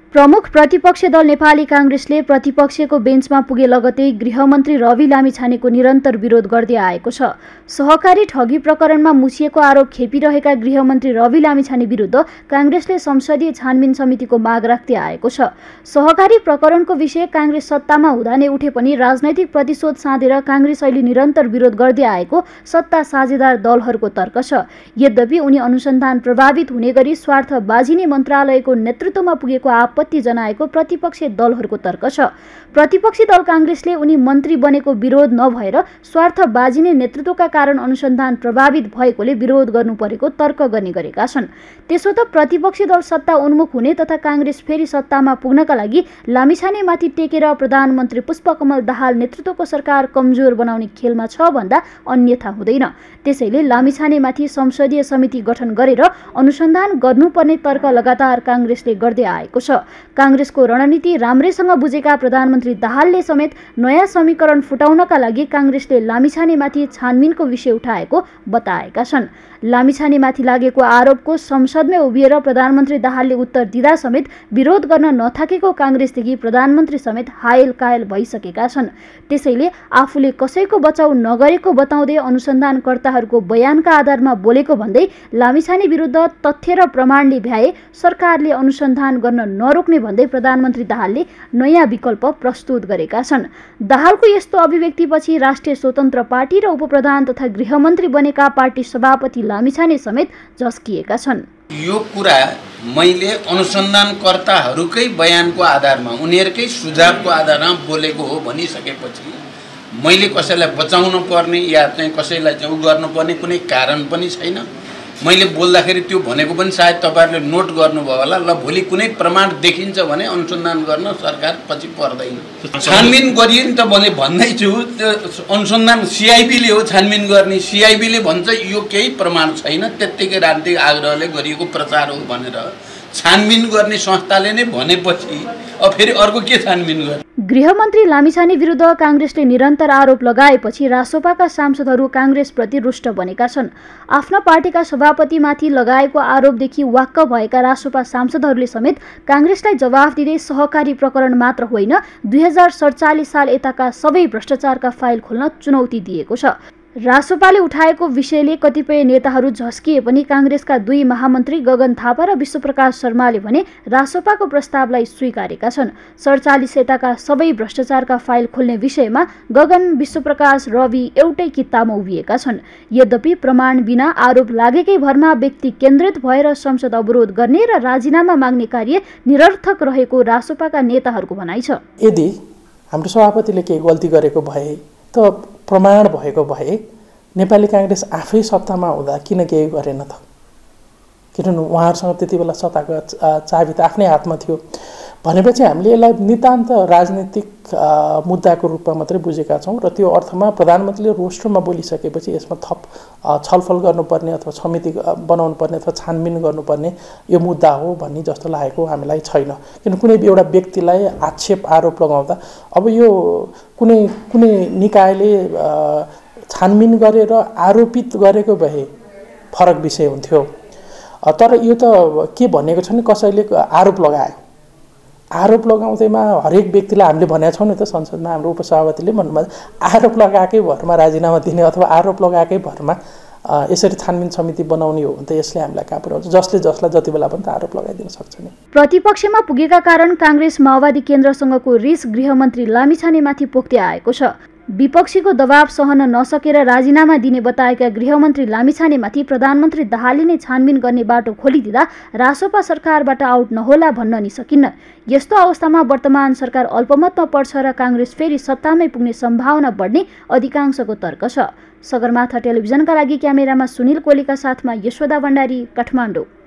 प्रमुख प्रतिपक्षी दल नेपाली कांग्रेसले प्रतिपक्षको बेन्चमा पुगे लगतै गृहमन्त्री रवि लामिछानेको निरन्तर विरोध गर्दै आएको छ। सहकारी ठगी प्रकरणमा मुछिएको आरोप खेपिरहेका गृहमन्त्री रवि लामिछाने विरुद्ध कांग्रेसले संसदीय छानबिन समितिको माग राख्दै आएको छ। सहकारी प्रकरणको विषय कांग्रेस सत्तामा हुँदा नै उठे पनि राजनैतिक प्रतिशोध साधेर कांग्रेस अहिले निरन्तर विरोध गर्दै आएको सत्ता साझेदार दलहरूको तर्क छ। यद्यपि उनी अनुसन्धान प्रभावित हुने गरी स्वार्थ बाजिने मन्त्रालयको नेतृत्वमा पुगेको आपत्ति जनाएको प्रतिपक्षी दलहरूको तर्क छ। प्रतिपक्षी दल कांग्रेसले उनी मन्त्री बनेको विरोध नभएर स्वार्थ बाजिने नेतृत्वका कारण अनुसन्धान प्रभावित भएकोले विरोध गर्नु परेको तर्क गर्ने गरेका छन्। त्यसो त प्रतिपक्षी दल सत्ता उन्मुख हुने तथा कांग्रेस फेरि सत्तामा पुग्नका लागि लामिछानेमाथि टेकेर प्रधानमन्त्री पुष्पकमल दाहाल नेतृत्वको सरकार कमजोर बनाउने खेलमा छ भन्दा अन्यथा हुँदैन। त्यसैले लामिछानेमाथि संसदीय समिति गठन गरेर अनुसन्धान गर्नुपर्ने तर्क लगातार कांग्रेसले गर्दै आएको छ। कांग्रेसको रणनीति राम्रैसँग बुझेका प्रधानमन्त्री दाहालले समेत नयाँ समीकरण फुटाउनका लागि कांग्रेसले लामिछानेमाथि छानबिनको विषय उठाएको बताएका छन्। लामिछानेमाथि लागेको आरोपको संसदमै उभिएर प्रधानमन्त्री दाहालले उत्तर दिँदा समेत विरोध गर्न नथाकेको कांग्रेसदेखि प्रधानमन्त्री समेत हायल कायल भइसकेका छन्। त्यसैले आफूले कसैको बचाउ नगरेको बताउँदै अनुसन्धानकर्ताहरूको बयानका आधारमा बोलेको भन्दै लामिछाने विरुद्ध तथ्य र प्रमाणले भ्याए सरकारले अनुसन्धान गर्न नरोक्ने भन्दै प्रधानमन्त्री दाहालले नयाँ विकल्प प्रस्तुत गरेका छन्। दाहालको यस्तो अभिव्यक्तिपछि राष्ट्रिय स्वतन्त्र पार्टी र उपप्रधान तथा गृहमन्त्री बनेका पार्टी सभापति लामिछाने समेत झस्किएका छन्। यो कुरा मैले अनुसन्धानकर्ताहरूकै बयानको आधारमा उनीहरूकै सुझावको आधारमा बोलेको हो भनिसकेपछि मैले कसैलाई बचाउन पर्ने या चाहिँ कसैलाई चाहिँ गर्नुपर्ने कुनै कारण पनि छैन। मैले बोल्दाखेरि त्यो भनेको पनि सायद तपाईहरुले नोट गर्नुभयो होला। ल भोलि कुनै प्रमाण देखिन्छ भने अनुसन्धान गर्न सरकार पछि पर्दैन। छानबिन गरियो नि त मैले भन्दै छु। अनुसन्धान सीआईबीले हो छानबिन गर्ने। सीआईबीले भन्छ यो केही प्रमाण छैन, त्यतिकै राजनीतिक आग्रहले गरिएको प्रचार हो भनेर छानबिन गर्ने संस्थाले नै भनेपछि अब फेरि अर्को के छानबिन गर्ने। गृहमन्त्री लामिछाने विरुद्ध कांग्रेसले निरन्तर आरोप लगाएपछि रासोपाका सांसदहरू कांग्रेसप्रति रुष्ट बनेका छन्। आफ्ना पार्टीका सभापतिमाथि लगाएको आरोपदेखि वाक्क भएका रासोपा सांसदहरूले समेत कांग्रेसलाई जवाफ दिँदै सहकारी प्रकरण मात्र होइन 2047 साल यताका सबै भ्रष्टाचारका फाइल खोल्न चुनौती दिएको छ। रासोपाले उठाएको विषयले कतिपय नेताहरू झस्किए पनि कांग्रेसका दुई महामन्त्री गगन थापा र विश्वप्रकाश शर्माले भने रासोपाको प्रस्तावलाई स्वीकारेका छन्। 47 यताका सबै भ्रष्टाचारका फाइल खोल्ने विषयमा गगन, विश्वप्रकाश, रवि एउटै कित्तामा उभिएका छन्। यद्यपि प्रमाण बिना आरोप लागेकै भरमा व्यक्ति केन्द्रित भएर संसद अवरोध गर्ने र राजीनामा माग्ने कार्य निरर्थक रहेको रासोपाका नेताहरूको भनाइ छ। यदि हाम्रो सभापतिले केही गल्ती गरेको भए त प्रमाण भएको भए नेपाली कांग्रेस आफै सत्तामा हुँदा किन केही गरेन त? किनभने उहाँहरूसँग त्यति बेला सत्ताको चाबी त आफ्नै हातमा थियो भनेपछि हामीले यसलाई नितान्त राजनीतिक मुद्दाको रूपमा मात्रै बुझेका छौँ र त्यो अर्थमा प्रधानमन्त्रीले रोस्टरमा बोलिसकेपछि यसमा थप छलफल गर्नुपर्ने अथवा समिति बनाउनु पर्ने अथवा छानबिन गर्नुपर्ने यो मुद्दा हो भन्ने जस्तो लागेको हामीलाई छैन। किन कुनै एउटा व्यक्तिलाई आक्षेप आरोप लगाउँदा अब यो कुनै निकायले छानबिन गरेर आरोपित गरेको भए फरक विषय हुन्थ्यो। तर यो त के भनेको छ नि कसैले आरोप लगायो। आरोप लगाउँदैमा हरेक व्यक्तिलाई हामीले भनेका छौँ नि त संसदमा हाम्रो उपसभापतिले भन्नुभयो आरोप लगाएकै भरमा राजीनामा दिने अथवा आरोप लगाएकै भरमा यसरी छानबिन समिति बनाउने हो भने त यसले हामीलाई कहाँ पुर्याउँछ? जसले जसलाई जति बेला पनि त आरोप लगाइदिन सक्छ नि। प्रतिपक्षमा पुगेका कारण कांग्रेस माओवादी केन्द्रसँगको रिस गृहमन्त्री लामिछानेमाथि पोख्दै आएको छ। विपक्षीको दबाव सहन नसकेर राजीनामा दिने बताएका गृहमन्त्री लामिछानेमाथि प्रधानमन्त्री दाहालले नै छानबिन गर्ने बाटो खोलिदिँदा रासोपा सरकारबाट आउट नहोला भन्न नि सकिन्न। यस्तो अवस्थामा वर्तमान सरकार अल्पमतमा पर्छ र कांग्रेस फेरि सत्तामै पुग्ने सम्भावना बढ्ने अधिकांशको तर्क छ। सगरमाथा टेलिभिजनका लागि क्यामेरामा सुनिल कोलीका साथमा यशोदा भण्डारी, काठमाडौँ।